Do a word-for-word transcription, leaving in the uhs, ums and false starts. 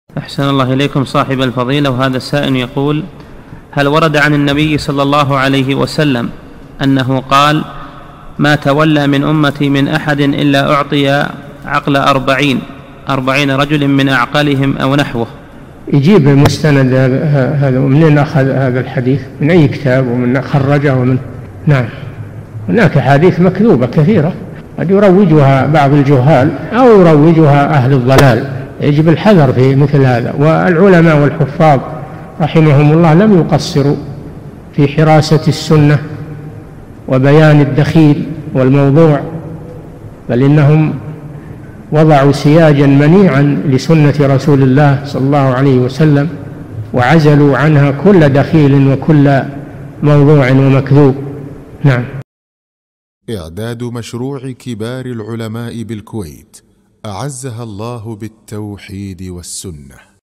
أحسن الله إليكم صاحب الفضيلة. وهذا السائل يقول: هل ورد عن النبي صلى الله عليه وسلم أنه قال: ما تولى من أمتي من أحد إلا أعطي عقل أربعين أربعين رجل من أعقلهم أو نحوه؟ يجيب المستند هذا منين أخذ هذا الحديث؟ من أي كتاب ومن خرجه ومن؟ نعم، هناك حديث مكذوبة كثيرة قد يروجها بعض الجهال أو يروجها أهل الضلال، يجب الحذر في مثل هذا. والعلماء والحفاظ رحمهم الله لم يقصروا في حراسة السنة وبيان الدخيل والموضوع، بل إنهم وضعوا سياجا منيعا لسنة رسول الله صلى الله عليه وسلم وعزلوا عنها كل دخيل وكل موضوع ومكذوب. نعم. إعداد مشروع كبار العلماء بالكويت أعزها الله بالتوحيد والسنة.